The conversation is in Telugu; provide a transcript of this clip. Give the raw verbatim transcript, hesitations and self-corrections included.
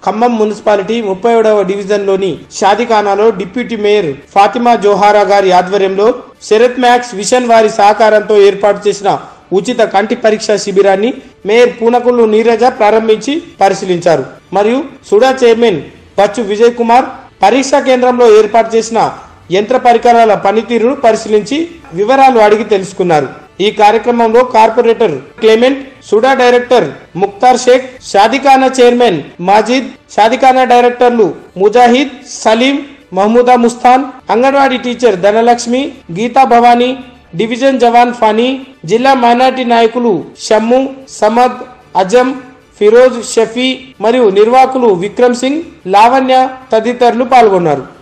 ఖమ్మం మున్సిపాలిటీ ముప్పై ఏడవ డివిజన్ లోని షాదిఖానాలో డిప్యూటీ మేయర్ ఫాతిమా జోహారా గారి ఆధ్వర్యంలో శరత్ మ్యాక్స్ విషన్ వారి సహకారంతో ఏర్పాటు చేసిన ఉచిత కంటి పరీక్ష శిబిరాన్ని మేయర్ పూనకుల్లు నీరజ ప్రారంభించి పరిశీలించారు. మరియు సుడా చైర్మన్ బచ్చు విజయ్ కుమార్ పరీక్షా కేంద్రంలో ఏర్పాటు చేసిన యంత్ర పరికరాల పనితీరును పరిశీలించి వివరాలు అడిగి తెలుసుకున్నారు. ఈ కార్యక్రమంలో corporator Clement, SUDA director Mukhtar Sheikh, షాదిఖానా చైర్మన్ మాజిద్, షాదిఖానా డైరెక్టర్లు ముజాహిద్, సలీం, మహమూదా ముస్తాన్, అంగన్వాడీ టీచర్ ధనలక్ష్మి, గీతా భవానీ, డివిజన్ జవాన్ ఫానీ, జిల్లా మైనార్టీ నాయకులు షమ్ము, సమద్, అజం, ఫిరోజ్, షఫీ మరియు నిర్వాహకులు విక్రమ్ సింగ్, లావణ్య తదితరులు పాల్గొన్నారు.